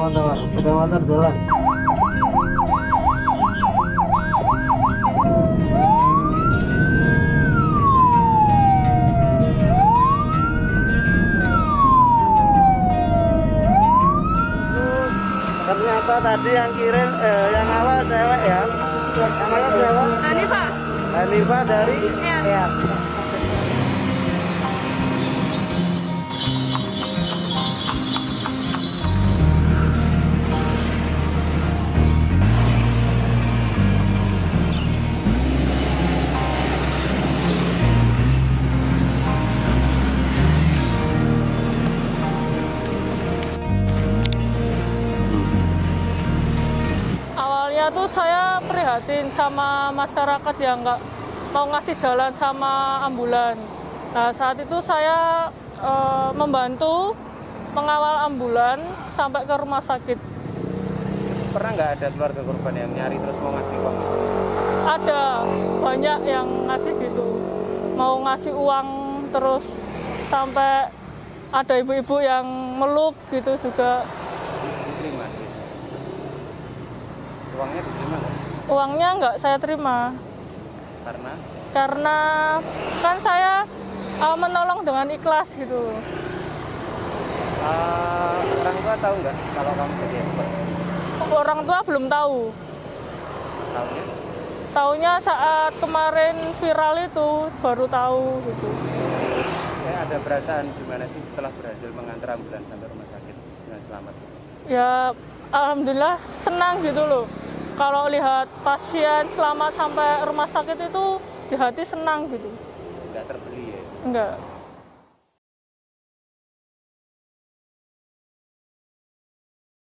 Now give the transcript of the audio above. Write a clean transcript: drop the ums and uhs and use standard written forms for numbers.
teman-teman, sepeda motor jalan. Ternyata tadi yang kirim yang awal cewek ya. Namanya siapa? Hanifah. Hanifah dari Iya. Awalnya tuh saya prihatin sama masyarakat yang nggak mau ngasih jalan sama ambulan. Nah, saat itu saya membantu mengawal ambulan sampai ke rumah sakit. Pernah nggak ada keluarga korban yang nyari terus mau ngasih uang? Ada banyak yang ngasih gitu, mau ngasih uang terus sampai ada ibu-ibu yang meluk gitu juga. Diterima? Uangnya diterima nggak? Uangnya nggak saya terima. Karena kan saya menolong dengan ikhlas gitu. Orang tua tahu nggak kalau kamu jadi expert? Orang tua belum tahu. Tahunya? Taunya saat kemarin viral itu baru tahu gitu. Ada perasaan gimana sih setelah berhasil mengantar ambulans sampai rumah sakit dengan selamat? Ya alhamdulillah senang gitu loh. Kalau lihat pasien selamat sampai rumah sakit itu di hati senang gitu. Nggak terbeli ya? Enggak.